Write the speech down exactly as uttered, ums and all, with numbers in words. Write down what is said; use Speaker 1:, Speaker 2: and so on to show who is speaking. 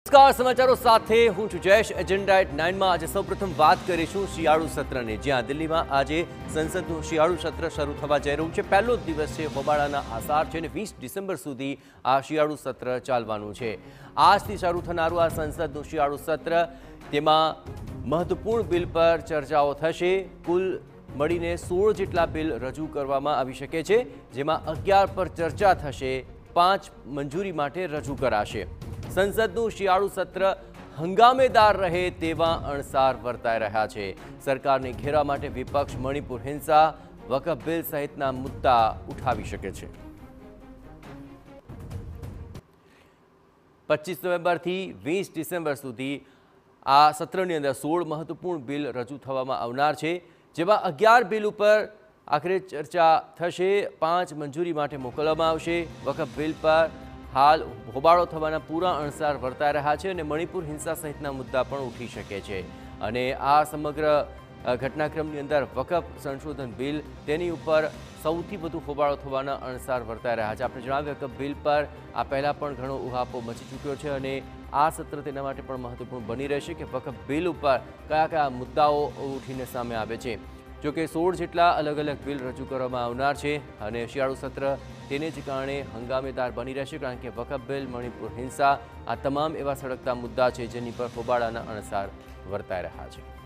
Speaker 1: નમસ્કાર સમાચારો સાથે હું છું જયેશ। એજન્ડા એટ નાઇન માં આજે સૌપ્રથમ વાત કરીશું શિયાળુ સત્રની, જ્યાં દિલ્હીમાં આજે સંસદનું શિયાળુ સત્ર શરૂ થવા જઈ રહ્યું છે। પહેલો જ દિવસ છે, હોબાળાના આસાર છે અને વીસ ડિસેમ્બર સુધી આ શિયાળુ સત્ર ચાલવાનું છે। આજથી શરૂ થનારું આ સંસદનું શિયાળુ સત્ર, તેમાં મહત્વપૂર્ણ બિલ પર ચર્ચાઓ થશે। કુલ મળીને સોળ જેટલા બિલ રજૂ કરવામાં આવી શકે છે, જેમાં અગિયાર પર ચર્ચા થશે, પાંચ મંજૂરી માટે રજૂ કરાશે। સંસદનું શિયાળુ સત્ર હંગામેદાર રહે તેવા અણસાર વર્તાઈ રહ્યા છે। સરકારને ઘેરવા માટે વિપક્ષ મણિપુર હિંસા, વકફ બિલ સહિતના મુદ્દા ઉઠાવી શકે છે। પચીસ નવેમ્બરથી વીસ ડિસેમ્બર સુધી આ સત્રની અંદર સોળ મહત્વપૂર્ણ બિલ રજૂ થવામાં આવનાર છે, જેમાં અગિયાર બિલ ઉપર આખરે ચર્ચા થશે, પાંચ મંજૂરી માટે મોકલવામાં આવશે। વકફ બિલ પર હાલ હોબાળો થવાના પૂરા અણસાર વર્તાઈ રહ્યા છે અને મણિપુર હિંસા સહિતના મુદ્દા પણ ઉઠી શકે છે। અને આ સમગ્ર ઘટનાક્રમની અંદર વકફ સંશોધન બિલ, તેની ઉપર સૌથી વધુ હોબાળો થવાના અણસાર વર્તાઈ રહ્યા છે। આપણે જણાવ્યું, વકફ બિલ પર આ પહેલાં પણ ઘણો ઉહાપો મચી ચૂક્યો છે અને આ સત્ર તેના માટે પણ મહત્વપૂર્ણ બની રહેશે કે વકફ બિલ ઉપર કયા કયા મુદ્દાઓ ઉઠીને સામે આવે છે। જોકે સોળ જેટલા અલગ અલગ બિલ રજૂ કરવામાં આવનાર છે અને શિયાળુ સત્ર તેને જ કારણે હંગામેદાર બની રહેશે, કારણ કે વકફ બિલ, મણિપુર હિંસા, આ તમામ એવા સળગતા મુદ્દા છે જેની પર હોબાળાના અણસાર વર્તાઈ રહ્યા છે।